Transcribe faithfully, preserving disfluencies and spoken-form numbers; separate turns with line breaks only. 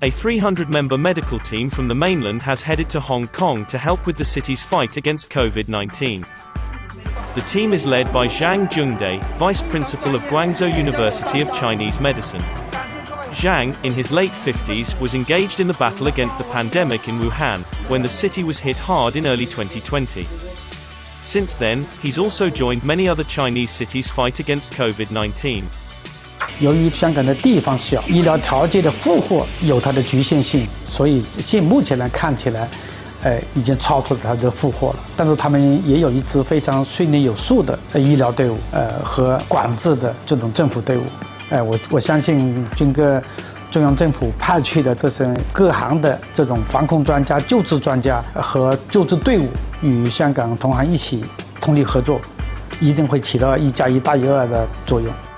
A three hundred member medical team from the mainland has headed to Hong Kong to help with the city's fight against COVID nineteen. The team is led by Zhang Jungde, Vice Principal of Guangzhou University of Chinese Medicine. Zhang, in his late fifties, was engaged in the battle against the pandemic in Wuhan, when the city was hit hard in early twenty twenty. Since then, he's also joined many other Chinese cities' fight against COVID nineteen.
由于香港的地方小，医疗条件的负荷有它的局限性，所以现目前来看起来，呃，已经超出了它的负荷了。但是他们也有一支非常训练有素的医疗队伍，呃，和管制的这种政府队伍。呃，我我相信经过中央政府派去的这些各行的这种防控专家、救治专家和救治队伍，与香港同行一起通力合作，一定会起到一加一大于二的作用。